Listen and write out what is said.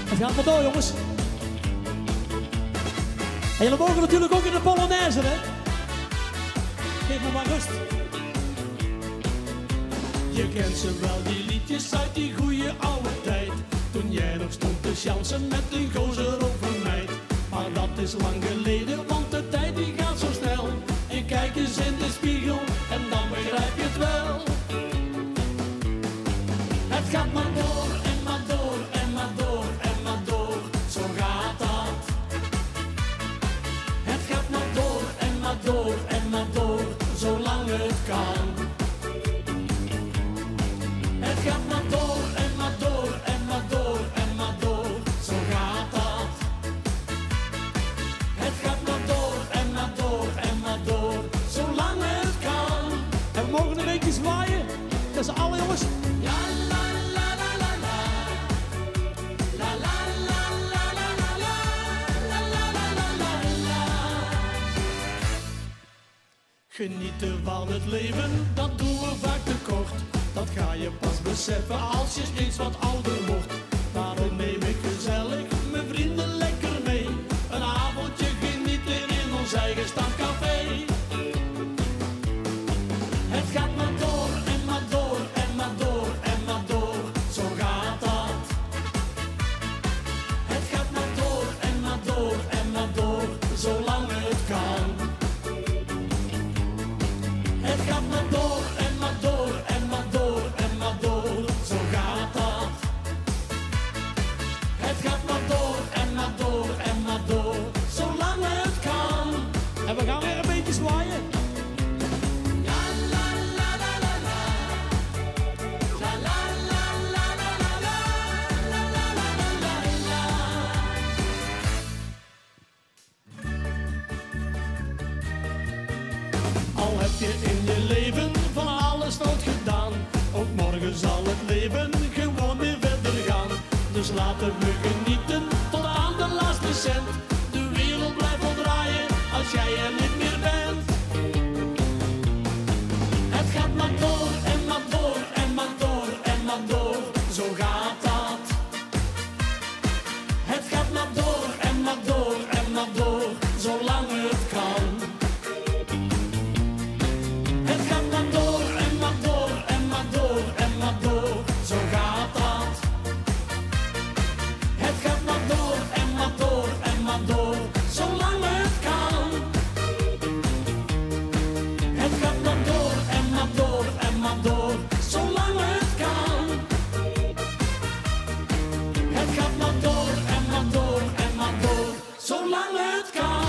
Het gaat maar door, jongens. En jullie mogen natuurlijk ook in de Polonaise, hè? Geef me maar rust. Je kent ze wel, die liedjes uit die goeie oude tijd. Toen jij nog stond te chansen met een gozer over meid. Maar dat is lang geleden, want de tijd die gaat zo snel. En kijk eens in de spiegel en dan begrijp je het wel. Het gaat maar door en maar door en maar door en maar door. Zo gaat dat. Het gaat maar door en maar door en maar door, zolang het kan. Het gaat maar door en maar door en maar door en maar door, zo gaat dat. Het gaat maar door en maar door en maar door, zolang het kan. En we mogen een beetje zwaaien. Dat is alle jongens. Ja, la la la la la. La la la la la la la. La la la la la la. Genieten van het leven, dat doen we vaak te kort. Dat ga je pas beseffen als je steeds wat ouder wordt. Daarom neem ik gezellig mijn vrienden lekker mee. Een avondje genieten in ons eigen stamcafé. Het gaat maar door en maar door en maar door en maar door, zo gaat dat. Het gaat maar door en maar door en maar door, zolang het kan. Het gaat maar door en maar door en maar door en maar door, zo gaat dat. Het gaat maar door en maar door en maar door, zolang het kan. En we gaan weer een beetje zwaaien. Ja, la la la la la. La la la la la la la. La la la la la la. Al heb je in je leven van alles fout gedaan, ook morgen zal het leven gewoon weer verder gaan. Dus laten we genieten tot aan de laatste cent. De wereld blijft wel draaien als jij er niet meer bent. Het gaat maar door en maar door en maar door en maar door, zo gaat dat. Het gaat maar door en maar door en maar door, zolang het kan. Het gaat maar door en maar door en maar door en maar door, zo gaat dat. Het gaat maar door en maar door en maar door, zolang het kan. Het gaat maar door en maar door en maar door, zolang het kan. Het gaat maar door en maar door en maar door, zolang het kan.